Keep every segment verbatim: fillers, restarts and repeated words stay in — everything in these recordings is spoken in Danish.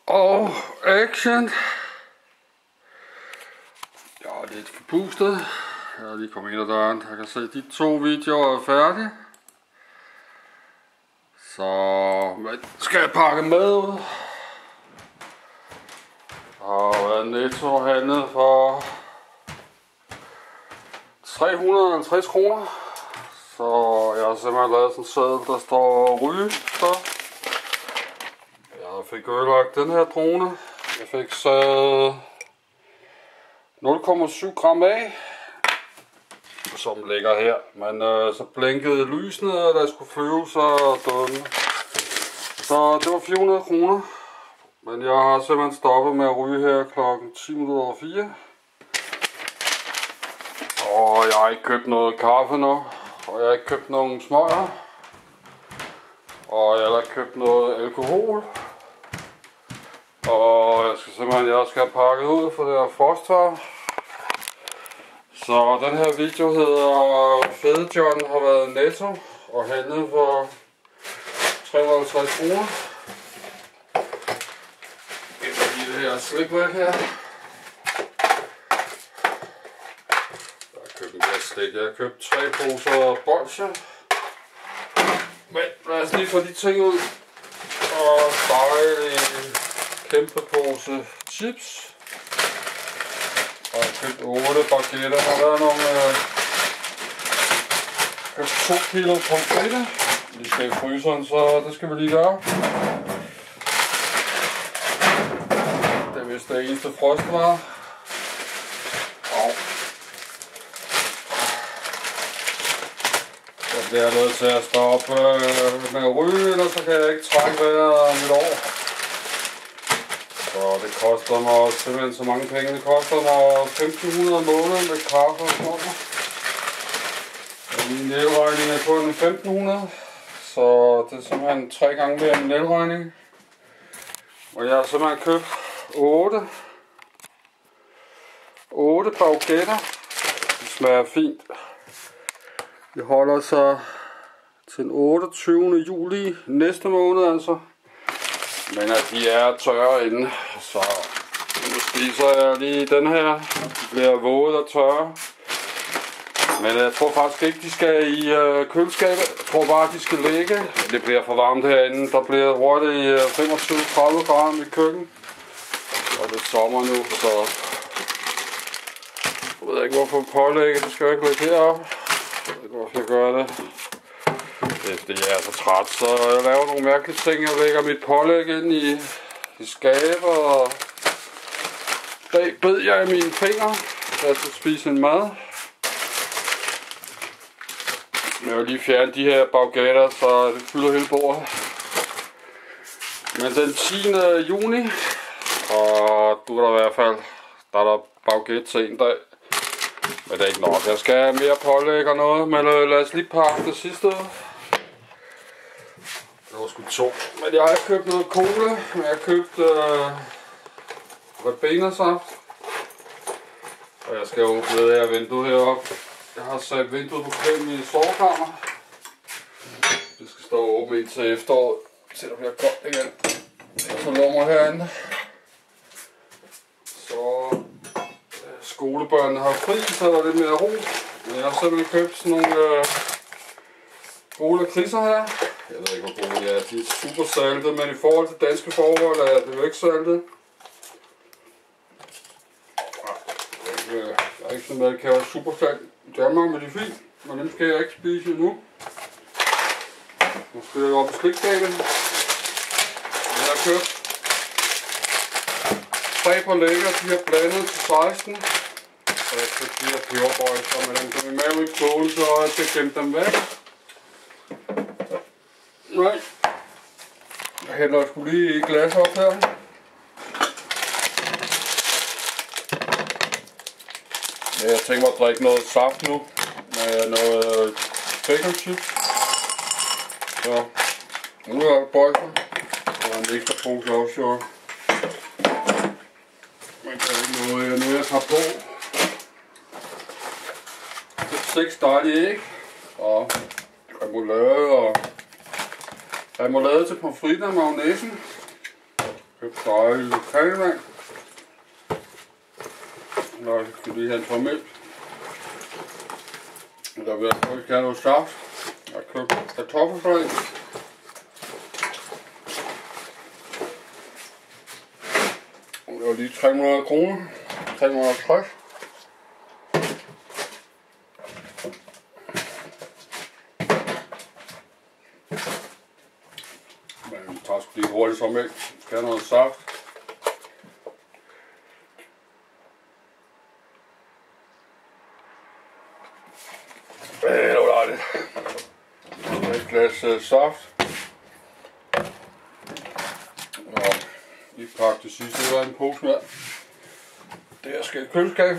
Og action. Jeg er lidt forpustet. Jeg er lige kommet ind ad døren. Jeg kan se, at de to videoer er færdige. Så hvad skal jeg pakke med ud? Jeg har været Netto handlet for tre hundrede og halvtreds kroner. Så jeg har simpelthen lavet sådan en seddel, der står ryge. Så jeg fik ødelagt den her drone. Jeg fik sat nul komma syv gram af, som ligger her. Men øh, så blinkede lysene, og der skulle flyve, så døde. Så det var fire hundrede kroner. Men jeg har simpelthen stoppet med at ryge her klokken ti minutter over fire. Og jeg har ikke købt noget kaffe nu. Og jeg har ikke købt nogen smøger. Og jeg har ikke købt noget alkohol. Og jeg skal simpelthen jeg skal have pakket ud, for det er frostvær. Så den her video hedder Fede John har været Netto og handlet for tre hundrede og halvtreds kroner. Jeg kan lige det her slik væk her. Jeg har købt en glas slik. Jeg har købt tre poser bolsjer. Men lad os lige få de ting ud og stege en kæmpe pose chips. Og jeg har købt otte baguetter. Der har været nogle øh, købt to kilo pomfritter. De skal i fryseren, så det skal vi lige gøre. Det er vist det eneste frostvarer. Jeg bliver nødt til at stoppe øh, med at ryge, ellers så kan jeg ikke trække hver mit år. Så det koster mig simpelthen så mange penge. Det koster mig femten hundrede om måneden med kaffe og sådan noget. Og min elregning er kun femten hundrede. Så det er simpelthen tre gange mere end en elregning. Og jeg har simpelthen købt otte. otte baguetter. Det smager fint. Vi holder så til den otteogtyvende juli næste måned altså. Men at de er tørre inden, så nu spiser jeg lige den her. De bliver våde og tørre. Men jeg tror faktisk ikke, de skal i øh, køleskabet. Jeg tror bare, de skal ligge. Det bliver for varmt herinde. Der bliver hurtigt femogtyve til tredive grader i køkken. Og det er sommer nu, så jeg ved ikke, hvorfor pålægge. Det skal jo ikke ligge heroppe. Jeg ved ikke, hvorfor jeg gør det. Det er så træt, så jeg laver nogle mærkelige ting. Jeg lægger mit pålæg ind i, i skabet, og bag bed jeg i mine fingre, da jeg skal spise en mad. Jeg vil lige fjerne de her baguetter, så det fylder hele bordet. Men den tiende juni, og du er der i hvert fald, der er der baguette til en dag. Men det er ikke nok. Jeg skal have mere pålæg og noget, men lad os lige pakke det sidste. Det var sgu to. Men jeg har ikke købt noget cola, men jeg har købt øh, ribena-saft. Og jeg skal åbne det her vindue heroppe. Jeg har sat vinduet på klem i sovekammer. Det skal stå åbent indtil efteråret, til det bliver koldt igen. Så lummer herinde. Så øh, skolebørnene har fri, så er der lidt mere ro. Men jeg har simpelthen købt sådan nogle øh, gode lakridser her. Jeg ved ikke, hvor gode de er. De er super salte, men i forhold til danske forhold er det jo ikke saltet. Der er ikke sådan noget, der kan være super salt i Danmark, men det er fint. Men dem skal jeg ikke spise endnu. Nu skal jeg op i slikskabet. Jeg har købt tre på lækker, de har blandet til seksten. Og jeg skal de her peberbøjser, men dem kan vi med i kålen, så jeg skal gemme dem væk. Nej. Jeg hælder sgu lige et glas op her. Ja, jeg tænker mig at drikke noget saft nu. Med noget bacon chips. Så nu er der bøjser. Og en ekstra pose offshore. Man kan ikke noget, jeg nu jeg tager på. Det er seks dejlige æg. Og remoulade og remoulade til pomfritter og mayonnaise. lidt dejlig lokalvand. Nå, jeg skal lige have en tår mælk. Der vil jeg også gerne noget saft. Jeg har købt kartoffelfri. Det var lige tre hundrede kroner. tre hundrede og tres. Men vi tager sgu lige hurtigt som mælk. Skal have noget saft. Det var dejligt. Et glas uh, saft. Og lige pakke det sidste der i en pose her. Det her skal i køleskab.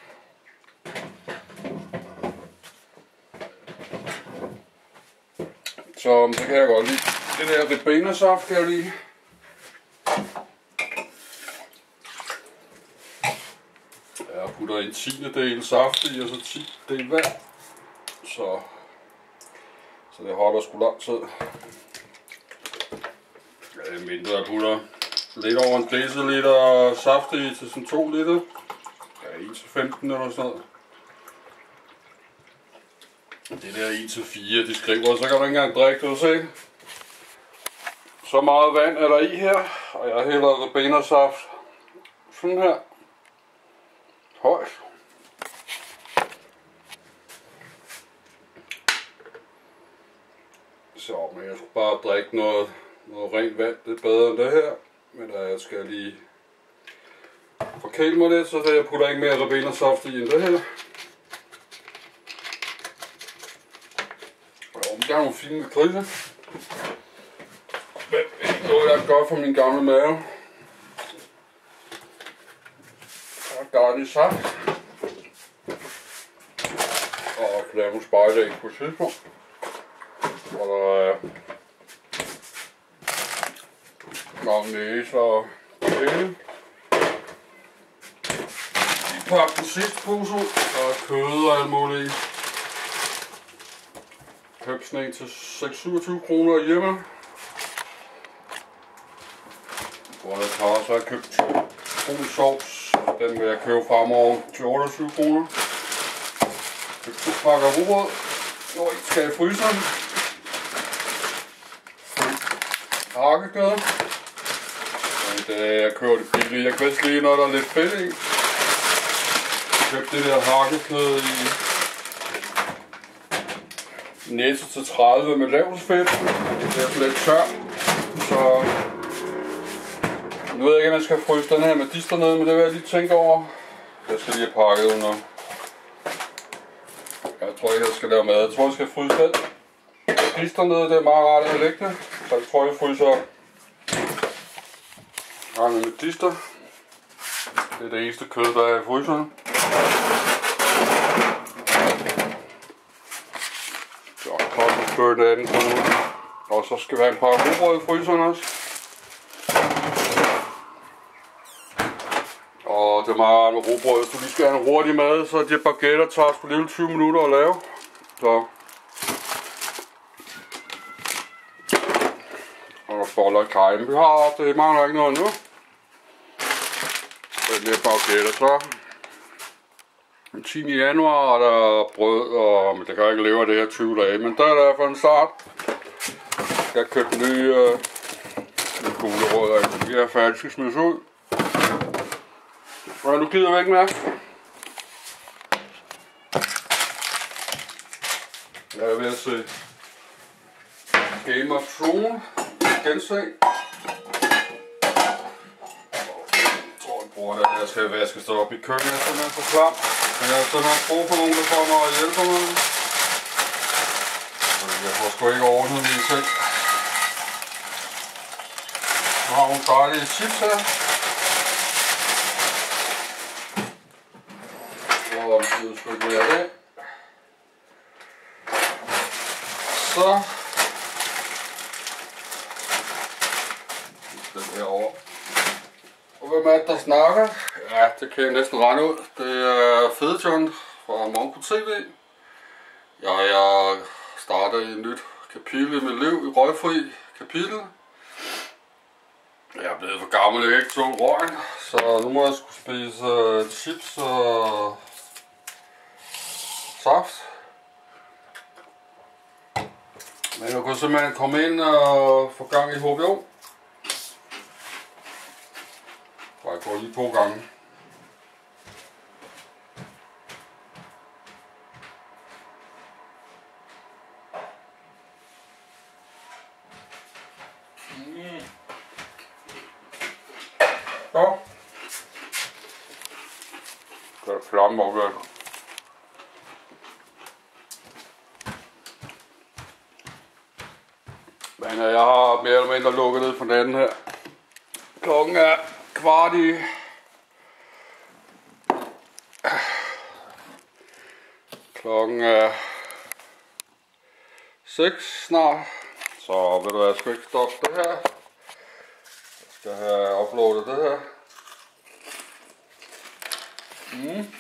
Så det kan jeg godt lide. Det der ribenasaft kan jeg lide. Jeg putter en tiende del saft i og så ti del vand. Så, så det holder sgu lang tid. Jeg mindre jeg putter lidt over en deciliter saft i til sådan to liter. Ja, en til femten eller sådan noget. Det der en til fire, de skriver, så kan du ikke engang drikke det, se. Så meget vand er der i her, og jeg hælder ribenasaft sådan her. Højt. Så, men jeg skulle bare drikke noget, noget rent vand, det er bedre end det her. Men jeg skal lige forkæle mig lidt, så jeg putter ikke mere ribenasaft i end det her. Og der er nogle fine lakridser. Men ikke noget jeg gør for min gamle mave. Der er dejlig saft. Og lave nogle spejlæg på et tidspunkt. Hvor der er mayonnaise og hele. Vi pakker den sidste pose ud. Der er kød og alt muligt. Jeg købte sådan en til seks syvogtyve kroner hjemme. Hvor jeg tager, så har jeg købt to brun sovs. Den vil jeg købe fremover til otteogtyve kroner. Jeg købte to pakker rugbrød. Og en skal i fryseren. Hakkekød. Jeg køber det billigt. Jeg kan bedst lide, når der er lidt fedt i. Jeg købte det der hakkekød i Netto til tredive med lavt fedt. Det er lidt tørt. Så nu ved jeg ikke, om jeg skal fryse den her med dister ned, men det vil jeg lige tænke over. Jeg skal lige have pakket under. Jeg tror ikke, jeg skal lave mad. Jeg tror, jeg skal fryse den. Dister ned, det er meget rart at lægge det. Så jeg tror, jeg fryser gangen med dister. Det er det eneste kød, der er i fryseren. Så kostensbøtten atten kroner. Og så skal vi have en par rugbrød i fryseren også. Og det er meget rart med rugbrød. Hvis du lige skal have en hurtig mad, så er de baguetter tager sgu lige tyve minutter at lave. Så. Og boller og kaj. Vi har det mangler ikke noget nu. Det er baguetter så. Den tiende januar er der brød, og men det kan jeg ikke leve af det her tyve dage. Men der er der for en start. Jeg har købt nye øh, gulerødder, de er færdige, skal smides ud. Og nu gider jeg ikke mere. Jeg er ved at se Game of Thrones gense. Jeg tror, jeg bruger det, jeg skal vaske stå op i køkkenet, så man får klar. Men jeg har simpelthen brug for nogen, der kommer og hjælper mig. Jeg får sgu ikke ordnet mine ting. Jeg har nogle dejlige chips her. Og det er sgu ikke mere af det. Så den herovre. Og hvem er det, der snakker? Ja, det kan jeg næsten regne ud. Det er Fede John fra Monko T V. Jeg er startet et nyt kapitel i mit liv, i røgfri kapitel. Jeg er blevet for gammel, jeg kan ikke tåle røgen, så nu må jeg skulle spise uh, chips og saft. Men jeg kunne simpelthen komme ind og få gang i H B O. Og jeg går lige to gange. Mm. Så. Der er flamme op her. Men jeg har mere eller mindre lukket ned for natten her. Klokken er kvart i Klokken er seks snart. Så ved du hvad, jeg skal ikke stoppe det her. Jeg skal have uploadet det her. Mm.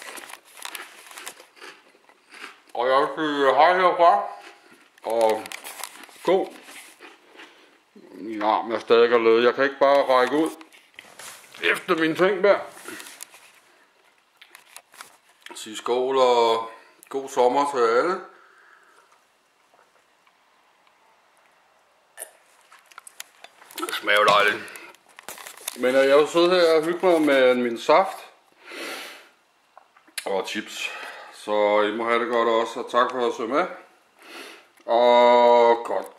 Og jeg vil sige hej herfra. Og god. Min arm er stadig er lød. Jeg kan ikke bare række ud efter mine ting der. Sige skål og god sommer til alle. Det smager jo dejligt. Men jeg vil sidde her og hygge mig med min saft og chips. Så I må have det godt også, og tak for at se med. Og godt